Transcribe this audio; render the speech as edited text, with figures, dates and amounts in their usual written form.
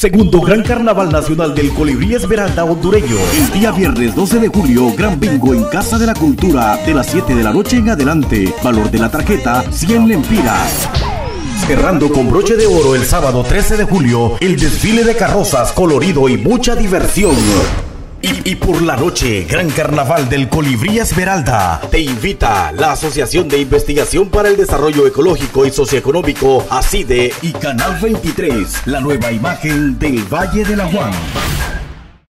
Segundo Gran Carnaval Nacional del Colibrí Esmeralda hondureño. El día viernes 12 de julio, gran bingo en Casa de la Cultura de las 7 de la noche en adelante. Valor de la tarjeta, 100 lempiras. Cerrando con broche de oro el sábado 13 de julio, el desfile de carrozas, colorido y mucha diversión. Y por la noche, Gran Carnaval del Colibrí Esmeralda. Te invita la Asociación de Investigación para el Desarrollo Ecológico y Socioeconómico, ACIDE, y Canal 23, la nueva imagen del Valle de la Juan.